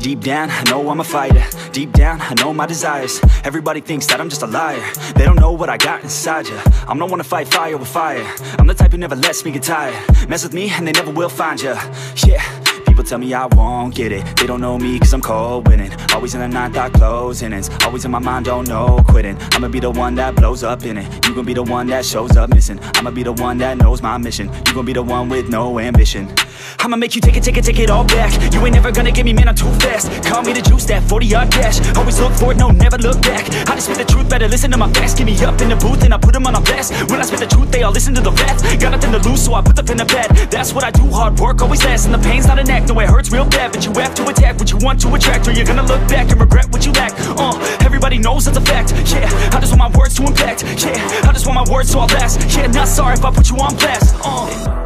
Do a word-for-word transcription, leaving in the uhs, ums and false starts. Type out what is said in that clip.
Deep down, I know I'm a fighter. Deep down, I know my desires. Everybody thinks that I'm just a liar. They don't know what I got inside ya. I'm the one to fight fire with fire. I'm the type who never lets me get tired. Mess with me and they never will find ya. Yeah. People tell me I won't get it. They don't know me cause I'm cold winning. Always in the ninth, I close innings. Always in my mind, don't know quitting. I'ma be the one that blows up in it. You gon' be the one that shows up missing. I'ma be the one that knows my mission. You gon' be the one with no ambition. I'ma make you take it, take it, take it all back. You ain't never gonna get me, man, I'm too fast. Call me the juice, that forty yard dash. Always look forward, no, never look back. I just spit the truth, better listen to my facts. Get me up in the booth and I put them on a blast. When I spit the truth, they all listen to the rap. Got nothing to lose, so I put the pen to bed. That's what I do, hard work always lasts. And the pain's not an act, no, it hurts real bad. But you have to attack what you want to attract, or you're gonna look back and regret what you lack. Uh, everybody knows that's a fact. Yeah, I just want my words to impact. Yeah, I just want my words to all last. Yeah, not sorry if I put you on blast. Uh